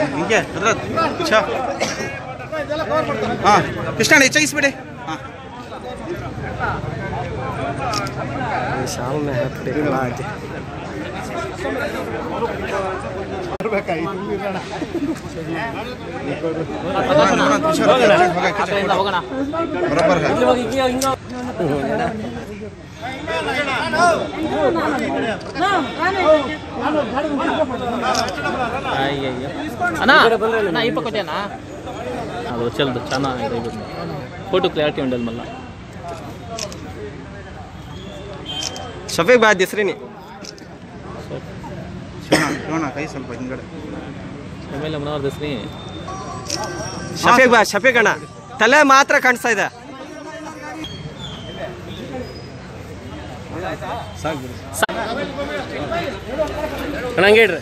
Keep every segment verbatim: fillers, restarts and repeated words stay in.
ಹಿಂಗೆ ಅದ್ರ ಛ ಹಾಂ ಕೃಷ್ಣ ಹೆಚ್ಚಾಗಿಸ್ಬಿಡಿ ಹಾಂ शाम में है बराबर है అన్నా అన్నా ఈ పక్కటేనా అది వచ్చేది చాలా ఫోటో క్లారిటీ ఉండాలి మళ్ళీ शफीक भाई दिसरी नहीं ಶಿವಣ್ಣ ಕೈ ಸ್ವಲ್ಪ ಹಿಂಗಡೆ ಆಮೇಲೆ ಮನೋಹರ್ ದಸ್ರಿ ಶಫೀಕ್ ಭಾಯ್ ಶಫೀಕ್ ಅಣ್ಣ ತಲೆ ಮಾತ್ರ ಕಾಣಿಸ್ತಾ ಇದೆ ಹಂಗೆ ಇಡ್ರಿ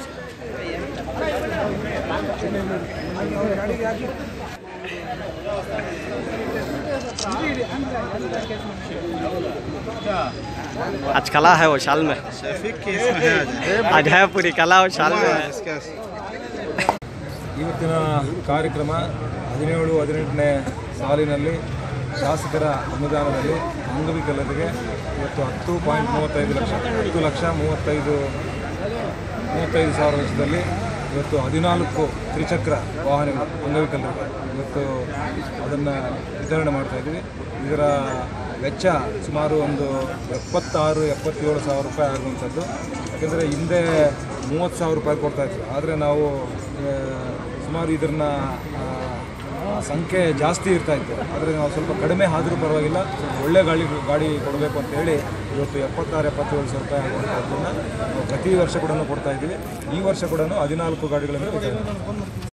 आज कला है वो शाल में ಶಫೀಕ್ ಕೇಸ್ है आज है पूरी कला वो शाल में है ಇವತ್ತಿನ ಕಾರ್ಯಕ್ರಮ ಹದಿನೇಳು ಹದಿನೆಂಟನೇ ಸಾಲಿನಲ್ಲಿ ಶಾಸಕರ ಅನುದಾನದಲ್ಲಿ ಅಂಗವಿಕಲರಿಗೆ ಇವತ್ತು ಹತ್ತು ಪಾಯಿಂಟ್ ಮೂವತ್ತೈದು ಲಕ್ಷ ಹತ್ತು ಲಕ್ಷ ಮೂವತ್ತೈದು ಮೂವತ್ತೈದು ಸಾವಿರ ವೆಚ್ಚದಲ್ಲಿ ಇವತ್ತು ಹದಿನಾಲ್ಕು ತ್ರಿಚಕ್ರ ವಾಹನಗಳು ಅಂಗವಿಕಲರಿಗೆ ಇವತ್ತು ಅದನ್ನು ವಿತರಣೆ ಮಾಡ್ತಾಯಿದ್ದೀವಿ. ಇದರ ವೆಚ್ಚ ಸುಮಾರು ಒಂದು ಎಪ್ಪತ್ತಾರು ಎಪ್ಪತ್ತೇಳು ಸಾವಿರ ರೂಪಾಯಿ ಆಗುವಂಥದ್ದು. ಯಾಕೆಂದರೆ ಹಿಂದೆ ಮೂವತ್ತು ಸಾವಿರ ರೂಪಾಯಿ ಕೊಡ್ತಾಯಿದ್ರು, ಆದರೆ ನಾವು ಸುಮಾರು ಇದನ್ನು ಸಂಖ್ಯೆ ಜಾಸ್ತಿ ಇರ್ತಾಯಿತ್ತು, ಆದರೆ ನಾವು ಸ್ವಲ್ಪ ಕಡಿಮೆ ಆದರೂ ಪರವಾಗಿಲ್ಲ, ಒಳ್ಳೆ ಗಾಡಿ ಗಾಡಿ ಕೊಡಬೇಕು ಅಂತ ಹೇಳಿ ಇವತ್ತು ಎಪ್ಪತ್ತಾರು ಎಪ್ಪತ್ತೇಳು ಸಾವಿರ ರೂಪಾಯಿ ಆಗುವಂಥದ್ದನ್ನು ನಾವು ಪ್ರತಿ ವರ್ಷ ಕೂಡ ಕೊಡ್ತಾಯಿದ್ದೀವಿ. ಈ ವರ್ಷ ಕೂಡ ಹದಿನಾಲ್ಕು ಗಾಡಿಗಳನ್ನು